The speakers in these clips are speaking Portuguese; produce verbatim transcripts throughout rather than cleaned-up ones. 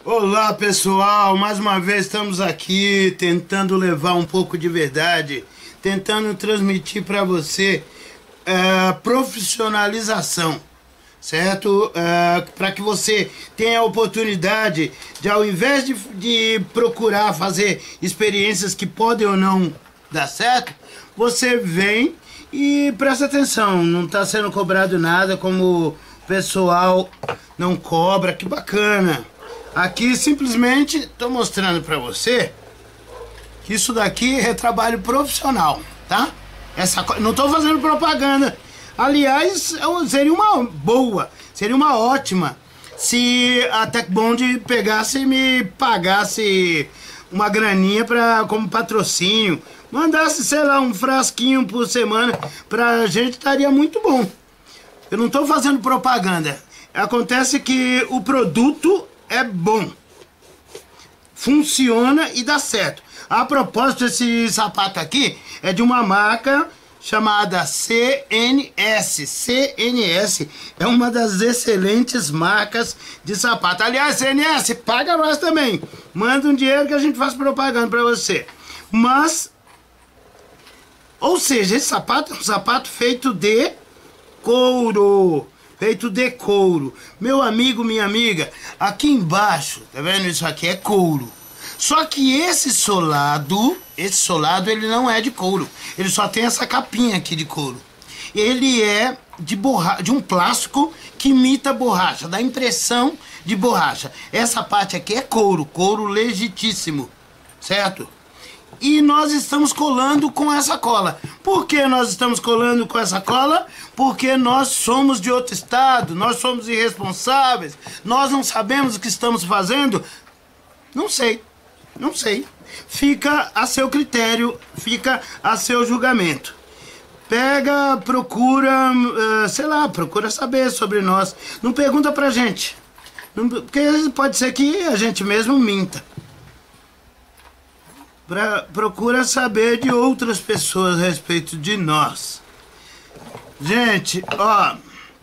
Olá pessoal, mais uma vez estamos aqui tentando levar um pouco de verdade, tentando transmitir para você é, profissionalização, certo? É, para que você tenha a oportunidade de, ao invés de, de procurar fazer experiências que podem ou não dar certo, você vem e presta atenção, não está sendo cobrado nada, como o pessoal não cobra, que bacana. Aqui simplesmente estou mostrando para você que isso daqui é trabalho profissional, tá? Essa, não estou fazendo propaganda. Aliás, seria uma boa, seria uma ótima se a Tecbond pegasse e me pagasse uma graninha pra, como patrocínio. Mandasse, sei lá, um frasquinho por semana pra gente, estaria muito bom. Eu não estou fazendo propaganda. Acontece que o produto é bom, funciona e dá certo. A propósito, esse sapato aqui é de uma marca chamada C N S. C N S é uma das excelentes marcas de sapato. Aliás, C N S, paga nós também. Manda um dinheiro que a gente faz propaganda pra você. Mas, ou seja, esse sapato é um sapato feito de couro. Feito de couro. Meu amigo, minha amiga, aqui embaixo, tá vendo? Isso aqui é couro. Só que esse solado, esse solado, ele não é de couro. Ele só tem essa capinha aqui de couro. Ele é de, borra de um plástico que imita borracha, dá impressão de borracha. Essa parte aqui é couro, couro legitíssimo, certo? E nós estamos colando com essa cola. Por que nós estamos colando com essa cola? Porque nós somos de outro estado, nós somos irresponsáveis, nós não sabemos o que estamos fazendo. Não sei, não sei. Fica a seu critério, fica a seu julgamento. Pega, procura, uh, sei lá, procura saber sobre nós. Não pergunta pra gente, não, porque pode ser que a gente mesmo minta. Pra, procura saber de outras pessoas a respeito de nós. Gente, ó, há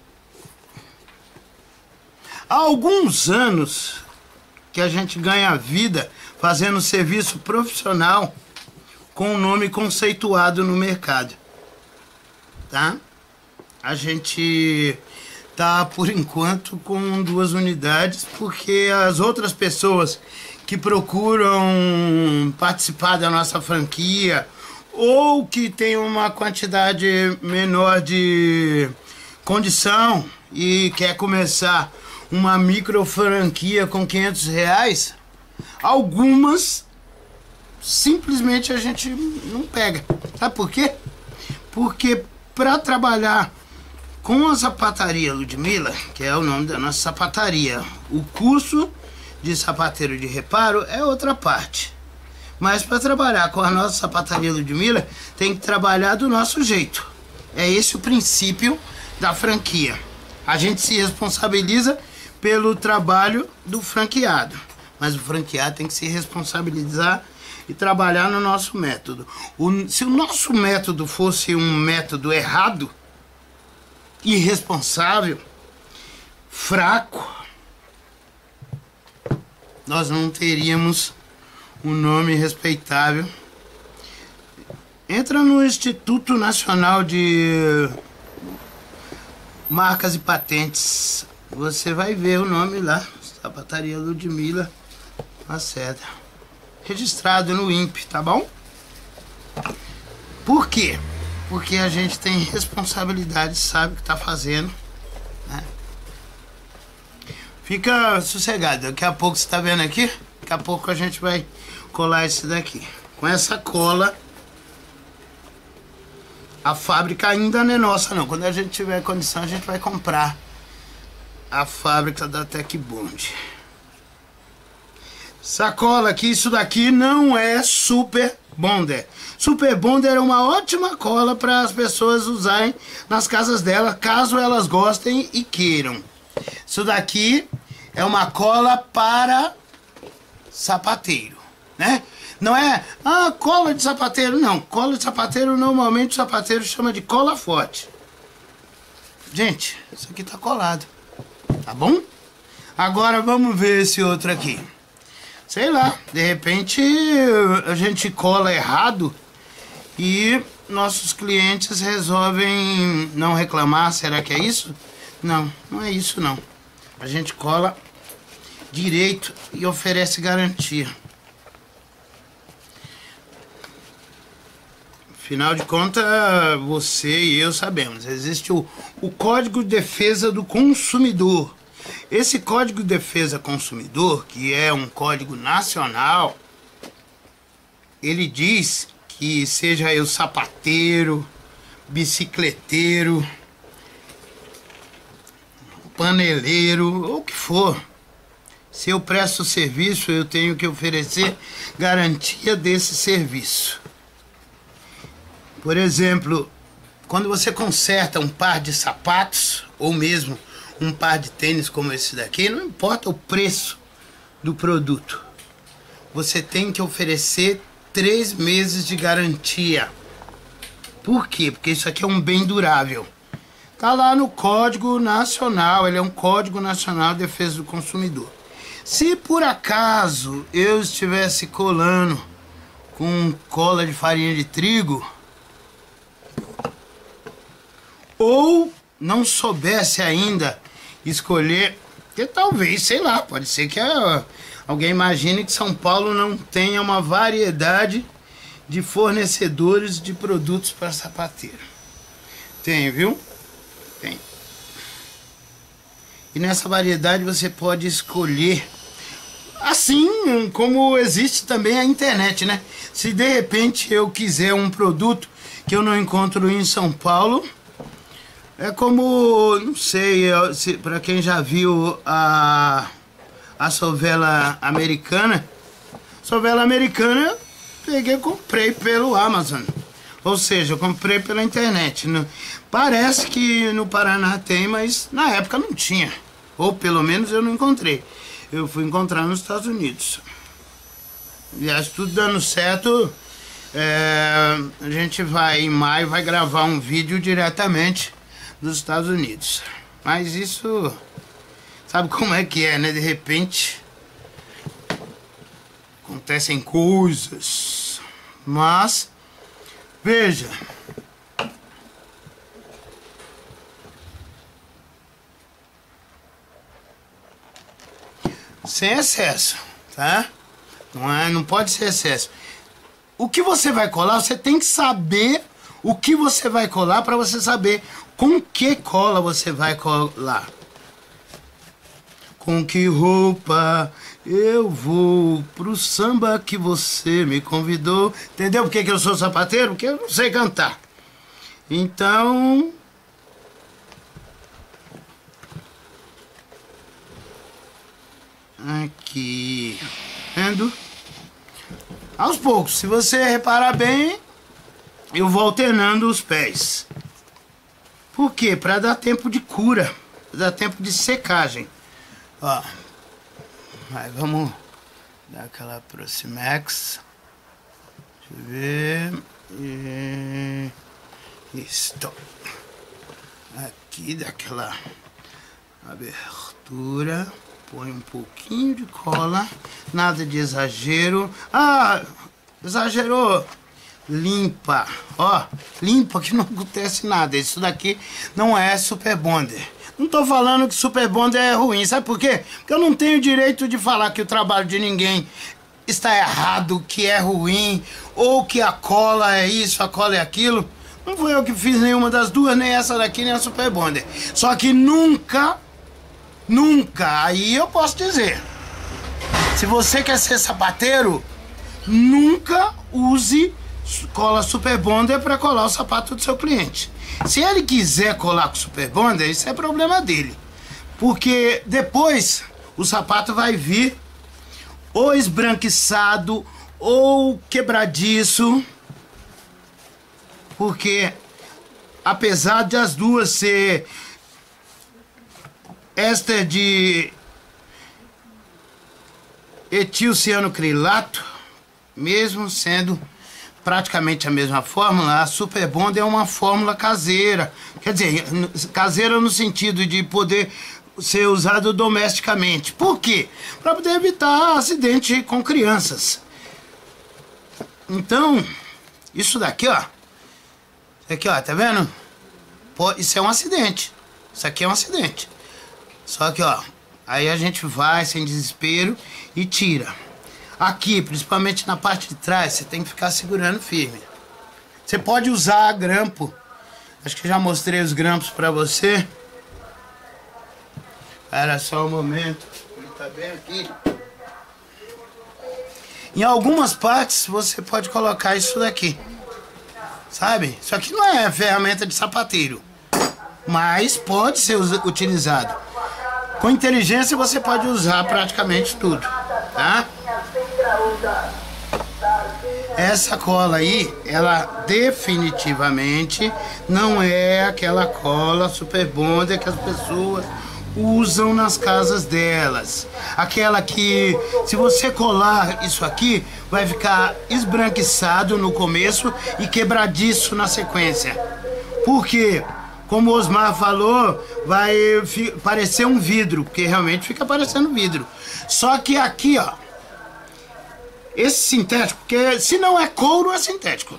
alguns anos que a gente ganha vida fazendo serviço profissional com um nome conceituado no mercado, tá? A gente tá, por enquanto, com duas unidades, porque as outras pessoas que procuram participar da nossa franquia ou que tem uma quantidade menor de condição e quer começar uma micro franquia com quinhentos reais, algumas simplesmente a gente não pega. Sabe por quê? Porque para trabalhar com a sapataria Ludmilla, que é o nome da nossa sapataria, o curso de sapateiro de reparo é outra parte. Mas para trabalhar com a nossa sapataria Ludmilla, tem que trabalhar do nosso jeito. É esse o princípio da franquia. A gente se responsabiliza pelo trabalho do franqueado, mas o franqueado tem que se responsabilizar e trabalhar no nosso método. O, se o nosso método fosse um método errado, irresponsável, fraco, nós não teríamos um nome respeitável. Entra no Instituto Nacional de Marcas e Patentes, você vai ver o nome lá, Sapataria Ludmilla Lacerda, registrado no I N P E, tá bom? Por quê? Porque a gente tem responsabilidade, sabe o que tá fazendo, né? Fica sossegado, daqui a pouco você tá vendo aqui, daqui a pouco a gente vai colar esse daqui. Com essa cola, a fábrica ainda não é nossa não, quando a gente tiver condição a gente vai comprar a fábrica da Tecbond. Sacola aqui, isso daqui não é Super Bonder. Super Bonder é uma ótima cola para as pessoas usarem nas casas delas, caso elas gostem e queiram. Isso daqui é uma cola para sapateiro, né? Não é, ah, cola de sapateiro, não. Cola de sapateiro, normalmente o sapateiro chama de cola forte. Gente, isso aqui tá colado, tá bom? Agora vamos ver esse outro aqui. Sei lá, de repente a gente cola errado e nossos clientes resolvem não reclamar. Será que é isso? Não, não é isso não. A gente cola direito e oferece garantia. Afinal de contas, você e eu sabemos, existe o, o Código de Defesa do Consumidor. Esse Código de Defesa do Consumidor, que é um código nacional, ele diz que seja eu sapateiro, bicicleteiro, paneleiro, ou o que for, se eu presto serviço, eu tenho que oferecer garantia desse serviço. Por exemplo, quando você conserta um par de sapatos, ou mesmo um par de tênis como esse daqui, não importa o preço do produto, você tem que oferecer três meses de garantia. Por quê? Porque isso aqui é um bem durável. Tá lá no Código Nacional, ele é um Código Nacional de Defesa do Consumidor. Se por acaso eu estivesse colando com cola de farinha de trigo, ou não soubesse ainda escolher, que talvez, sei lá, pode ser que a, alguém imagine que São Paulo não tenha uma variedade de fornecedores de produtos para sapateiro. Tem, viu? Tem. E nessa variedade você pode escolher, assim como existe também a internet, né? Se de repente eu quiser um produto que eu não encontro em São Paulo, é como, não sei, se, para quem já viu a, a Sovela Americana, Sovela Americana, peguei e comprei pelo Amazon. Ou seja, eu comprei pela internet. Parece que no Paraná tem, mas na época não tinha. Ou pelo menos eu não encontrei. Eu fui encontrar nos Estados Unidos. Aliás, tudo dando certo, é, a gente vai em maio, vai gravar um vídeo diretamente dos Estados Unidos. Mas isso, sabe como é que é, né? De repente acontecem coisas. Mas veja, sem excesso, tá? Não é, não pode ser excesso. O que você vai colar, você tem que saber o que você vai colar para você saber com que cola você vai colar. Com que roupa eu vou pro samba que você me convidou. Entendeu por que que eu sou sapateiro? Porque eu não sei cantar. Então, aqui, vendo? Aos poucos, se você reparar bem, eu vou alternando os pés. Por quê? Para dar tempo de cura, pra dar tempo de secagem. Ó, aí vamos dar aquela Proximex. Deixa eu ver. E... Isso. Aqui daquela abertura. Põe um pouquinho de cola. Nada de exagero. Ah, exagerou. Limpa. Ó, limpa que não acontece nada. Isso daqui não é Super Bonder. Não tô falando que Super Bonder é ruim. Sabe por quê? Porque eu não tenho direito de falar que o trabalho de ninguém está errado, que é ruim, ou que a cola é isso, a cola é aquilo. Não foi eu que fiz nenhuma das duas, nem essa daqui, nem a Super Bonder. Só que nunca, nunca, aí eu posso dizer, se você quer ser sapateiro, nunca use cola Super Bonder para colar o sapato do seu cliente. Se ele quiser colar com Super Bonder, isso é problema dele. Porque depois o sapato vai vir ou esbranquiçado ou quebradiço. Porque apesar de as duas ser éster de etilcianocrilato, mesmo sendo praticamente a mesma fórmula, a Super Bonder é uma fórmula caseira. Quer dizer, caseira no sentido de poder ser usado domesticamente. Por quê? Para poder evitar acidente com crianças. Então, isso daqui, ó. Isso aqui, ó, tá vendo? Pô, isso é um acidente. Isso aqui é um acidente. Só que, ó, aí a gente vai sem desespero e tira. Aqui, principalmente na parte de trás, você tem que ficar segurando firme. Você pode usar grampo. Acho que já mostrei os grampos pra você. Era só um momento. Ele tá bem aqui. Em algumas partes você pode colocar isso daqui. Sabe? Isso aqui não é ferramenta de sapateiro, mas pode ser utilizado. Com inteligência você pode usar praticamente tudo, tá? Essa cola aí, ela definitivamente não é aquela cola Super Bonder que as pessoas usam nas casas delas. Aquela que, se você colar isso aqui, vai ficar esbranquiçado no começo e quebradiço na sequência. Por quê? Como o Osmar falou, vai parecer um vidro, porque realmente fica parecendo vidro. Só que aqui, ó, esse sintético, porque se não é couro, é sintético.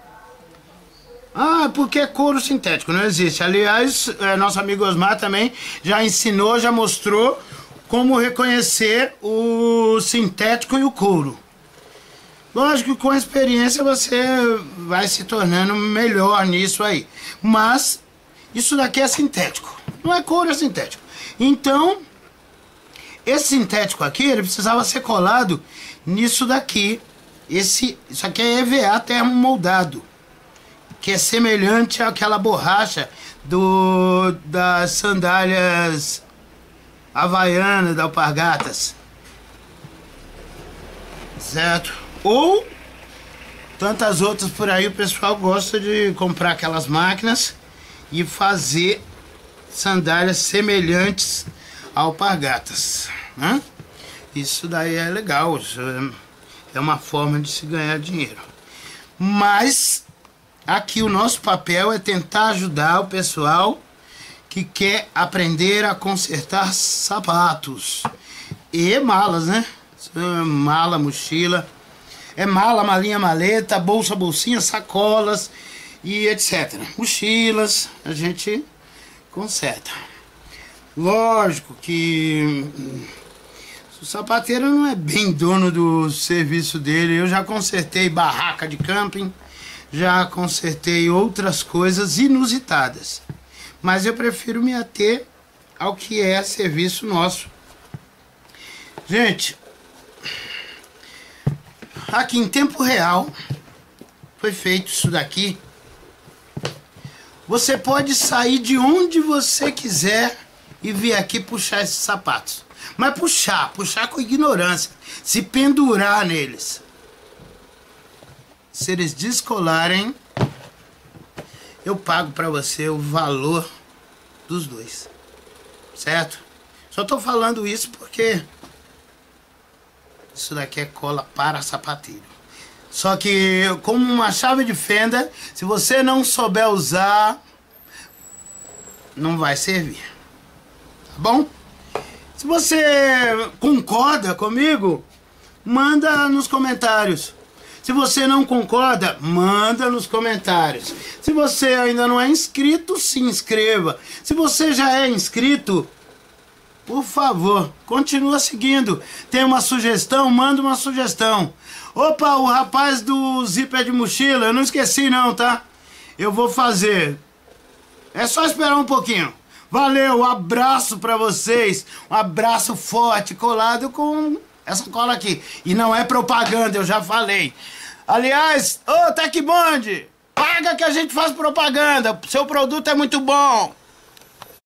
Ah, porque é couro sintético, não existe. Aliás, é, nosso amigo Osmar também já ensinou, já mostrou como reconhecer o sintético e o couro. Lógico que com a experiência você vai se tornando melhor nisso aí. Mas isso daqui é sintético, não é couro, é sintético. Então, esse sintético aqui, ele precisava ser colado nisso daqui. Esse, isso aqui é E V A termomoldado, que é semelhante àquela borracha do, das sandálias havaianas da Alpargatas, certo? Ou tantas outras por aí. O pessoal gosta de comprar aquelas máquinas e fazer sandálias semelhantes a Alpargatas, né? Isso daí é legal, isso é uma forma de se ganhar dinheiro. Mas aqui o nosso papel é tentar ajudar o pessoal que quer aprender a consertar sapatos e malas, né? Mala, mochila, é mala, malinha, maleta, bolsa, bolsinha, sacolas e etcétera. Mochilas, a gente conserta. Lógico que o sapateiro não é bem dono do serviço dele. Eu já consertei barraca de camping, já consertei outras coisas inusitadas, mas eu prefiro me ater ao que é serviço nosso. Gente, aqui em tempo real foi feito isso daqui. Você pode sair de onde você quiser e vir aqui puxar esses sapatos. Mas puxar, puxar com ignorância, se pendurar neles. Se eles descolarem, eu pago pra você o valor dos dois, certo? Só tô falando isso porque isso daqui é cola para sapateiro. Só que como uma chave de fenda, se você não souber usar, não vai servir, tá bom? Se você concorda comigo, manda nos comentários. Se você não concorda, manda nos comentários. Se você ainda não é inscrito, se inscreva. Se você já é inscrito, por favor, continua seguindo. Tem uma sugestão? Manda uma sugestão. Opa, o rapaz do zíper de mochila, eu não esqueci não, tá? Eu vou fazer. É só esperar um pouquinho. Valeu, um abraço pra vocês. Um abraço forte, colado com essa cola aqui. E não é propaganda, eu já falei. Aliás, ô Tecbond, paga que a gente faz propaganda. Seu produto é muito bom.